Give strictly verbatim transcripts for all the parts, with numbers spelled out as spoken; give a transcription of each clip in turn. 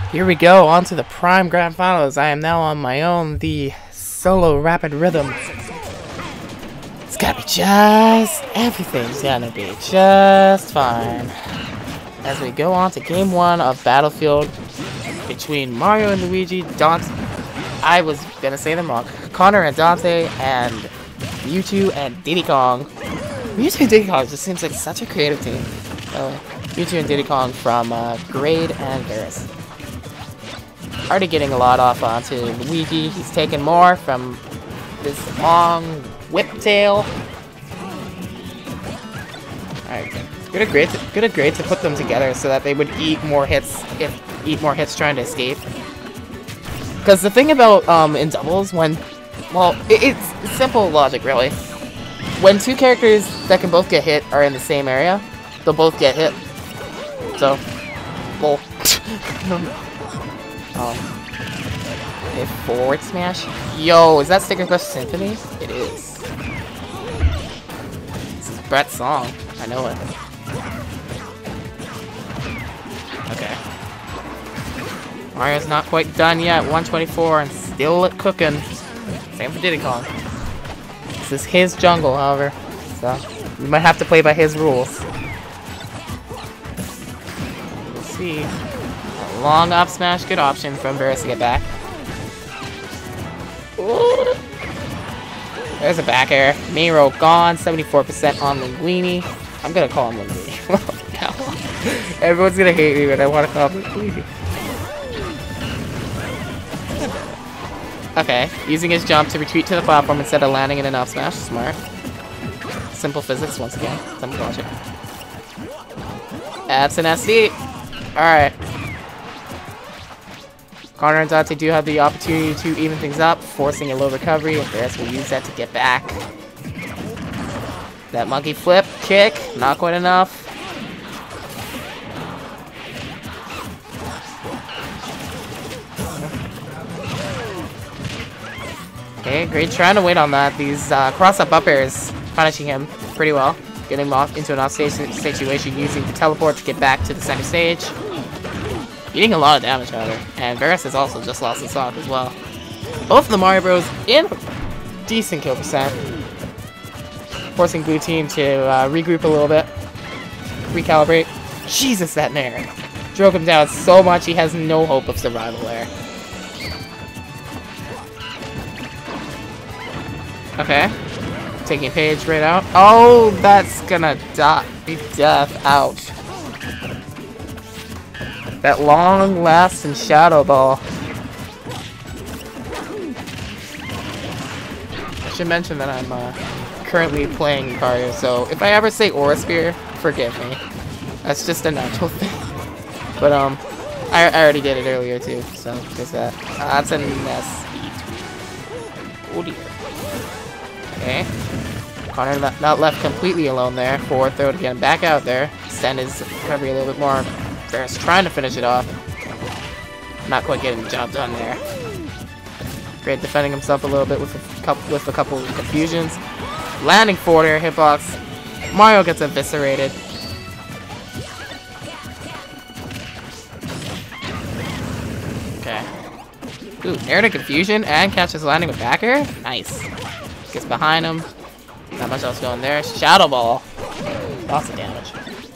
Here we go, on to the Prime Grand Finals. I am now on my own, the solo rapid rhythm. It's gotta be just... everything's gonna be just fine. As we go on to game one of Battlefield between Mario and Luigi, Dante... I was gonna say them wrong. Connor and Dante, and Mewtwo and Diddy Kong. Mewtwo and Diddy Kong just seems like such a creative team. Uh, Mewtwo and Diddy Kong from uh, Grade and Varrest. Already getting a lot off onto Luigi. He's taking more from this long whip tail. Alright, good at great, to, good at great to put them together so that they would eat more hits if eat more hits trying to escape. Because the thing about um in doubles, when well, it, it's simple logic really. When two characters that can both get hit are in the same area, they'll both get hit. So, well. Um, a forward smash? Yo, is that Sticker Crush Symphony? It is. This is Brett's song. I know it. Okay. Mario's not quite done yet. one twenty-four and still cooking. Same for Diddy Kong. This is his jungle, however. So, we might have to play by his rules. We'll see. Long up smash, good option from Varrest to get back. Ooh. There's a back air. Miro gone, seventy-four percent on Linguini. I'm gonna call him Linguini. Everyone's gonna hate me when I want to call him Linguini. Okay, using his jump to retreat to the platform instead of landing in an up smash. Smart. Simple physics once again. Simple logic. That's an S D. Alright. Connor and Dante do have the opportunity to even things up, forcing a low recovery, and Varrest will use that to get back. That monkey flip, kick, not quite enough. Okay, great trying to wait on that. These uh, cross-up up airs punishing him pretty well. Getting him off into an off-stage situation using the teleport to get back to the center stage. Eating a lot of damage, however, and Varrest has also just lost his stock as well. Both of the Mario Bros in decent kill percent, forcing Blue Team to uh, regroup a little bit, recalibrate. Jesus, that Nair drove him down so much he has no hope of survival there. Okay, taking Paige right out. Oh, that's gonna die. Be death. Ouch. That long lasting Shadow Ball. I should mention that I'm uh, currently playing Mario, so if I ever say Aura Spear, forgive me. That's just a natural thing. But um, I, I already did it earlier too, so there's that. Uh, that's a S E. Oh dear. Okay. Connor le not left completely alone there. Forward throw to get him back out there. Extend his recovery a little bit more. Varrest trying to finish it off. Not quite getting the job done there. Great defending himself a little bit with a couple with a couple of confusions. Landing forward air hitbox. Mario gets eviscerated. Okay. Ooh, air to confusion and catches landing with back air. Nice. Gets behind him. Not much else going there. Shadow Ball. Lots of damage.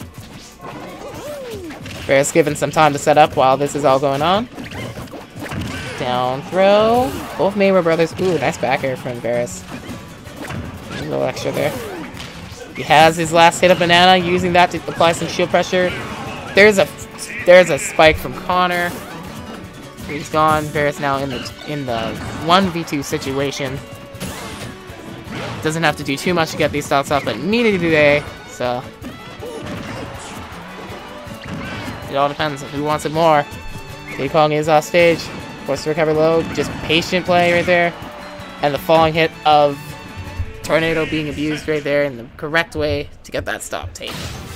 Varrest given some time to set up while this is all going on. Down throw. Both Mayweather brothers. Ooh, nice back air from Varrest. A little extra there. He has his last hit of banana, using that to apply some shield pressure. There's a there's a spike from Connor. He's gone. Varrest now in the in the one v two situation. Doesn't have to do too much to get these stocks off, but neither do they. So it all depends on who wants it more. Diddy Kong is off stage. Forced to recover low. Just patient play right there. And the falling hit of Tornado being abused right there in the correct way to get that stop taken.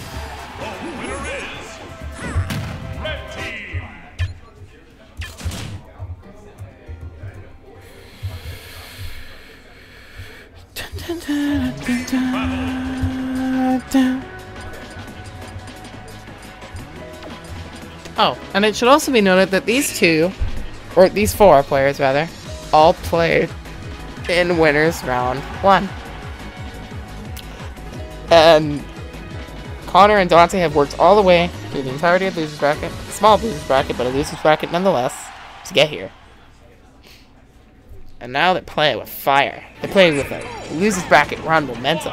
Dun, dun, dun, dun, dun, dun. Oh, and it should also be noted that these two, or these four players rather, all played in winners round one. And Connor and Dante have worked all the way through the entirety of the losers bracket, small losers bracket, but a losers bracket nonetheless, to get here. And now they're playing with fire. They're playing with a losers bracket run momentum.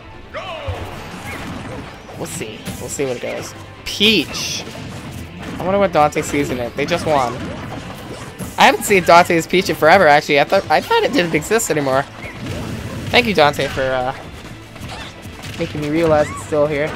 We'll see. We'll see what it goes. Peach. I wonder what Dante sees in it. They just won. I haven't seen Dante's Peach in forever, actually. I thought I thought it didn't exist anymore. Thank you, Dante, for uh, making me realize it's still here.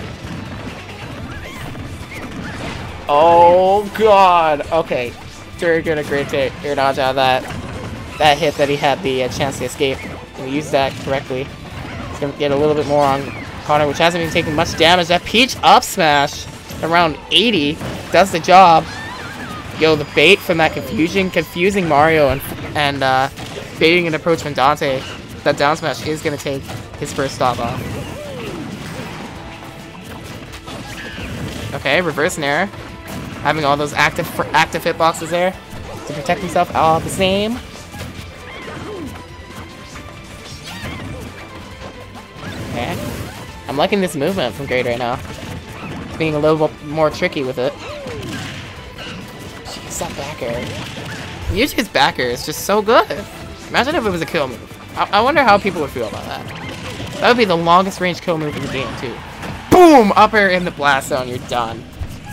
Oh God. Okay. Very good, a great take. Air dodge out of that that hit that he had the uh, chance to escape. And we used that correctly. He's gonna get a little bit more on Connor, which hasn't even taken much damage. That Peach up smash around eighty does the job. Yo, the bait from that confusion, confusing Mario and and uh, baiting an approach from Dante. That down smash is gonna take his first stop off. Okay, reverse nair. Having all those active active hitboxes there to protect himself all the same. Okay. I'm liking this movement from Grade right now. Being a little more tricky with it. Jeez, that back air. Usually his back air is just so good. Imagine if it was a kill move. I, I wonder how people would feel about that. That would be the longest range kill move in the game, too. Boom! Up air in the blast zone, you're done.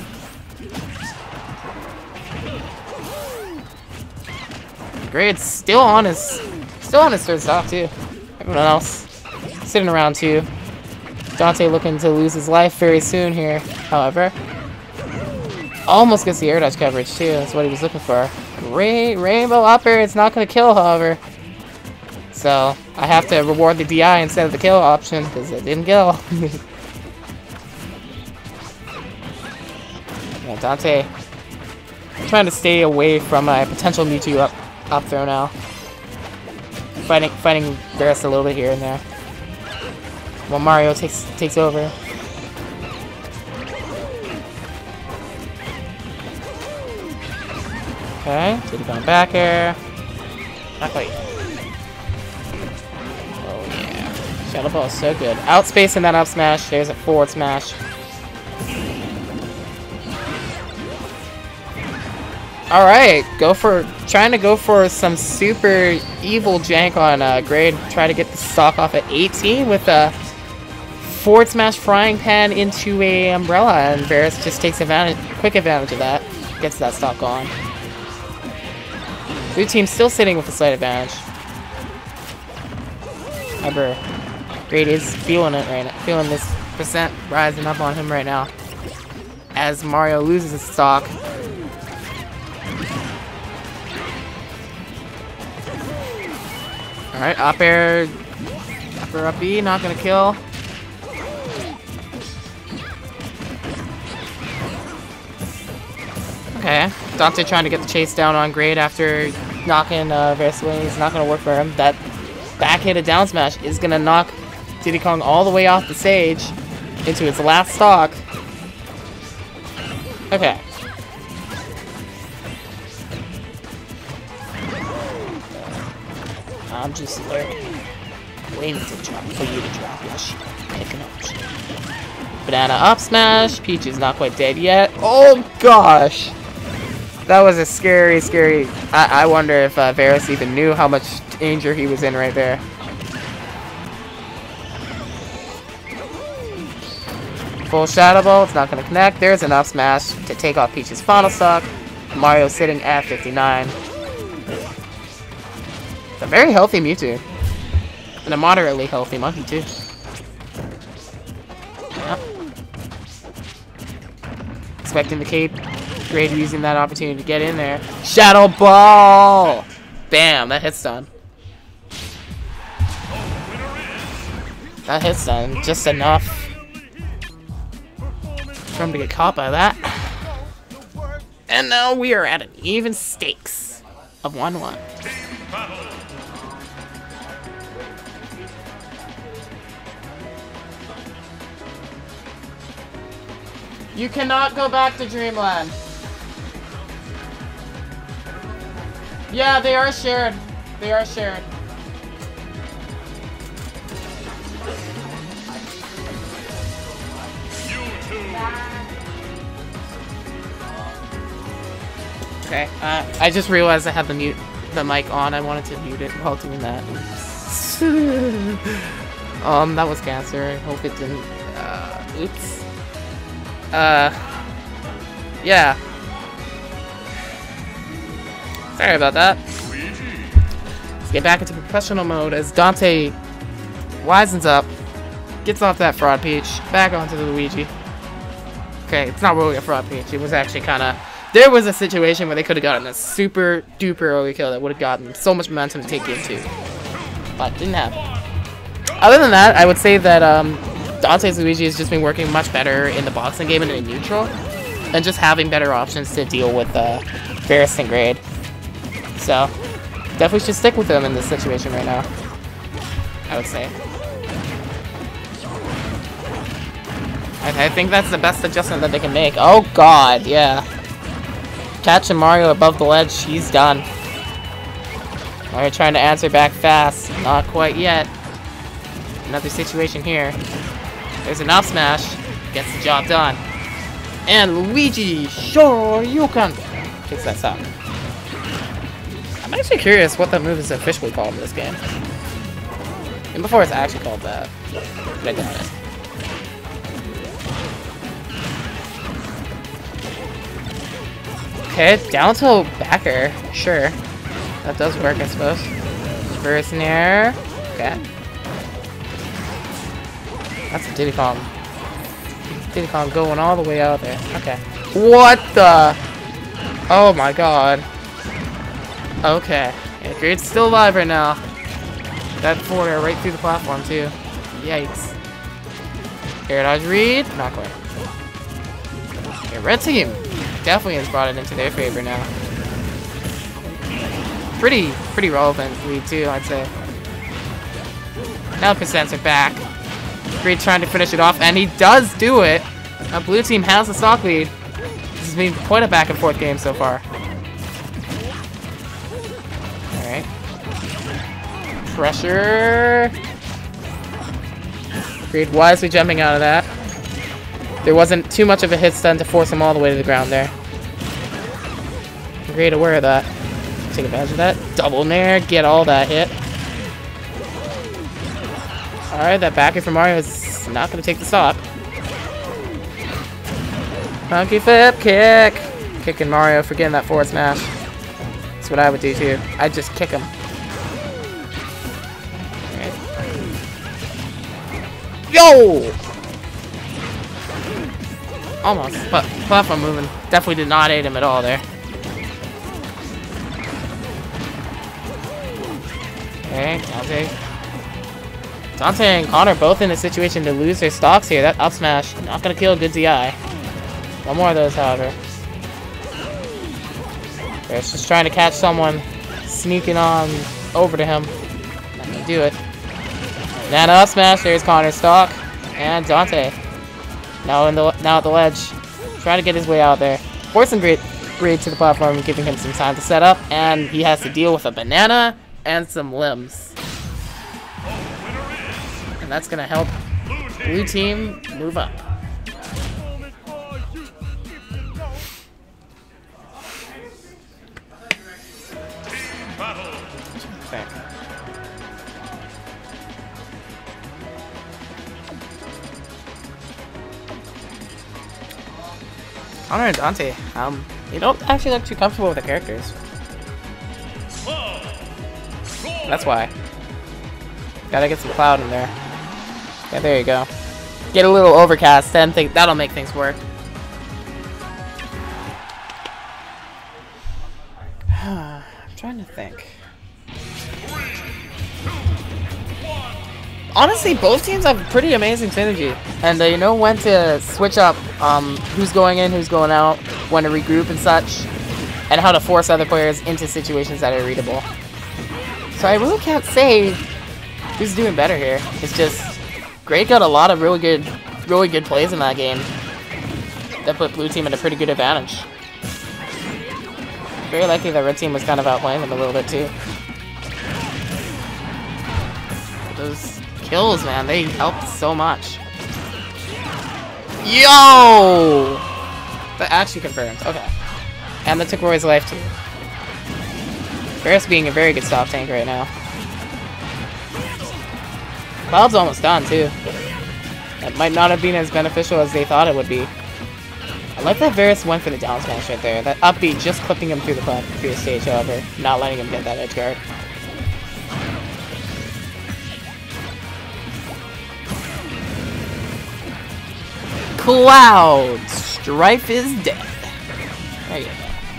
Grade's still on his still on his third stop too. Everyone else sitting around too. Dante looking to lose his life very soon here, however. Almost gets the air dodge coverage too, that's what he was looking for. Rain rainbow up air, it's not gonna kill, however. So I have to reward the D I instead of the kill option, because it didn't kill. Yeah, Dante trying to stay away from a potential Mewtwo up Up throw now. Fighting fighting Varrest a little bit here and there. While Mario takes takes over. Okay, Diddy going back air. Not quite. Oh yeah. Shadow Ball is so good. Outspacing that up smash. There's a forward smash. Alright, go for trying to go for some super evil jank on uh, Grade. Try to get the stock off at eighteen with a forward smash frying pan into a umbrella, and Varrest just takes advantage, quick advantage of that. Gets that stock going. Blue team still sitting with a slight advantage. However, Grade is feeling it right now, feeling this percent rising up on him right now. As Mario loses his stock. Alright, up air, up air up B, not gonna kill. Okay, Dante trying to get the chase down on Grade after knocking uh, Varrest away. It's not gonna work for him. That back hit of down smash is gonna knock Diddy Kong all the way off the stage into its last stock. Okay. I'm just lurking, waiting to drop for you to drop your shit. Pick an option. Banana up smash. Peach is not quite dead yet. Oh gosh, that was a scary, scary. I, I wonder if uh, Varrest even knew how much danger he was in right there. Full Shadow Ball. It's not going to connect. There's an up smash to take off Peach's final stock. Mario sitting at fifty-nine. A very healthy Mewtwo. And a moderately healthy monkey, too. Yep. Expecting the cape. Grade using that opportunity to get in there. Shadow Ball! Bam, that hit's done. That hit's done. Just enough for him to get caught by that. And now we are at an even stakes of one one. You cannot go back to Dreamland. Yeah, they are shared. They are shared. Okay, uh, I just realized I had the mute the mic on. I wanted to mute it while doing that. um, that was cancer. I hope it didn't. Uh, oops. Uh, yeah. Sorry about that. Let's get back into professional mode as Dante wisens up, gets off that fraud peach, back onto the Luigi. Okay, it's not really a fraud peach. It was actually kind of. There was a situation where they could have gotten a super duper early kill that would have gotten so much momentum to take game two. But didn't happen. Other than that, I would say that um, Dante's Luigi has just been working much better in the boxing game and in neutral. And just having better options to deal with uh, Varrest and Grade. So, definitely should stick with him in this situation right now. I would say. I, I think that's the best adjustment that they can make. Oh god, yeah. Catching Mario above the ledge, he's done. Mario trying to answer back fast. Not quite yet. Another situation here. There's an up smash. Gets the job done. And Luigi, sure you can. Kicks that up. I'm actually curious what that move is officially called in this game. And before it's actually called that. But I got it. Okay, down to backer. Sure. That does work, I suppose. Reverse nair. Okay. That's a Diddy Kong. Diddy Kong going all the way out there. Okay. What the? Oh my god. Okay. Yeah, Grade's still alive right now. That forward air right through the platform, too. Yikes. Air dodge read. Not quite. Okay, red team definitely has brought it into their favor now. Pretty, pretty relevant lead too, I'd say. Now percents are back. Grade trying to finish it off, and he does do it. Now blue team has the stock lead. This has been quite a back and forth game so far. Alright. Pressure. Grade wisely jumping out of that. There wasn't too much of a hit stun to force him all the way to the ground there. Great aware of that. Take advantage of that. Double nair, get all that hit. Alright, that backer from Mario is not going to take the stop. Funky flip kick. Kicking Mario for getting that forward smash. That's what I would do too. I'd just kick him. Right. Yo! Almost, but platform moving definitely did not aid him at all there. Okay, Dante. Dante and Connor both in a situation to lose their stocks here. That up smash not gonna kill good Z I. One more of those, however. There's just trying to catch someone sneaking on over to him. Not gonna do it. Nana up smash. There's Connor's stock and Dante. Now in the now at the ledge, trying to get his way out there, forcing Grade Grade to the platform, and giving him some time to set up, and he has to deal with a banana and some limbs, and that's gonna help blue team move up. Okay. Connor and Dante, um, they don't actually look too comfortable with the characters. That's why. Gotta get some cloud in there. Yeah, there you go. Get a little overcast, then think that'll make things work. I'm trying to think. Honestly, both teams have pretty amazing synergy, and they know when to switch up um, who's going in, who's going out, when to regroup and such, and how to force other players into situations that are readable. So I really can't say who's doing better here. It's just Grade got a lot of really good, really good plays in that game that put blue team at a pretty good advantage. very likely the red team was kind of outplaying them a little bit too. Those kills, man, they helped so much. Yo! That actually confirmed. Okay. And that took Roy's life too. Varrest being a very good stop tank right now. Cloud's almost done too. That might not have been as beneficial as they thought it would be. I like that Varrest went for the down smash right there. That up B just clipping him through the plat through the stage, however, not letting him get that edge guard. Cloud! Strife is dead. There you go.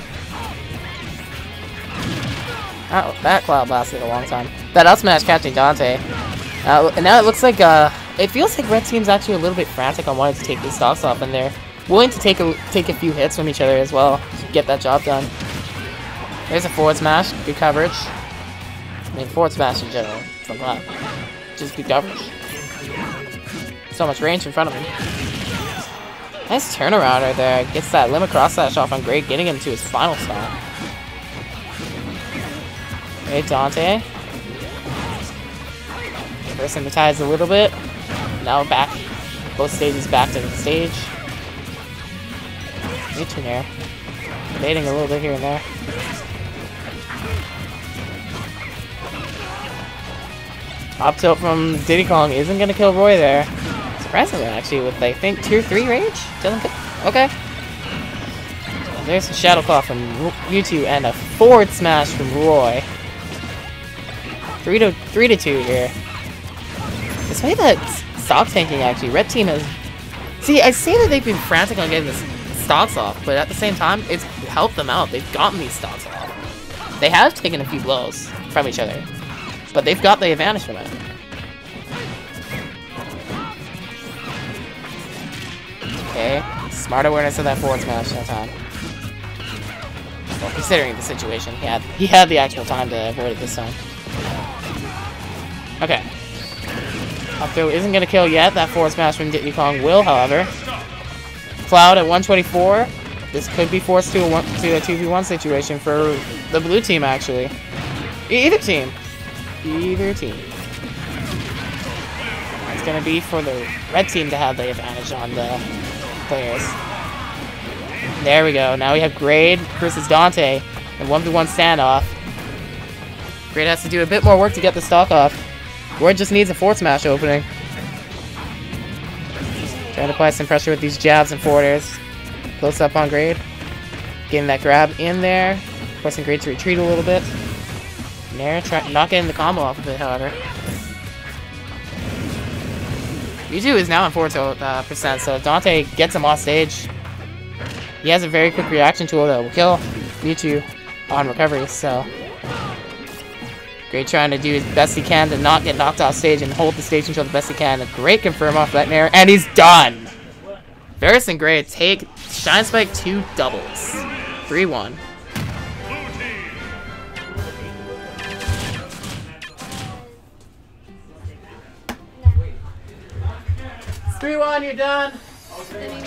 Oh, that Cloud lasted a long time. That up smash catching Dante. Uh, and now it looks like, uh, it feels like red team's actually a little bit frantic on wanting to take these stocks off, and they're willing to take a, take a few hits from each other as well to get that job done. There's a forward smash, good coverage. I mean, forward smash in general, from that. Just good coverage. So much range in front of him. Nice turnaround right there. Gets that limit cross slash off on Great, getting him to his final stop. Okay, Dante. Reversing the tides a little bit. Now back. Both stages back to the stage. Reaching there. Debating a little bit here and there. Up tilt from Diddy Kong isn't going to kill Roy there. Surprisingly, actually, with, I think, tier three range? Doesn't kill. Okay. And there's a Shadow Claw from Mewtwo and a forward smash from Roy. Three to three to two here. Despite that stock tanking, actually, red team has. See, I say that they've been frantic on getting the stocks off, but at the same time, it's helped them out. They've gotten these stocks off. They have taken a few blows from each other, but they've got the advantage from it. Okay, smart awareness of that forward smash that time. Well, considering the situation, he had he had the actual time to avoid it this time. Okay. Up throw isn't going to kill yet. That forward smash from Diddy Kong will, however. Cloud at one twenty-four. This could be forced to a, one, to a two v one situation for the blue team, actually. E either team. Either team. It's going to be for the red team to have the advantage on the players. There we go. Now we have Grade versus Dante in one v one standoff. Grade has to do a bit more work to get the stock off. Roy just needs a forward smash opening. Trying to apply some pressure with these jabs and forwarders. Close up on Grade. Getting that grab in there. Forcing Grade to retreat a little bit. Nair, try not getting the combo off of it, however. Mewtwo is now in four uh, percent, so if Dante gets him off stage, he has a very quick reaction tool that will kill Mewtwo on recovery, so Great trying to do his best he can to not get knocked off stage and hold the stage control the best he can. A great confirm off that Nair, and he's done! Varrest and Great take Shine Spike two doubles. three one. three one, you're done! Uh,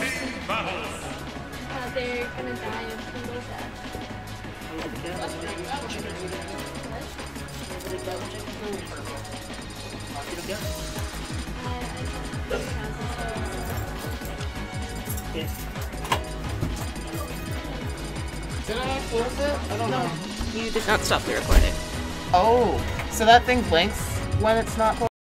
they're gonna die of single death. Did I close it? I don't know. You did not stop the recording. Oh, so that thing blinks when it's not closed?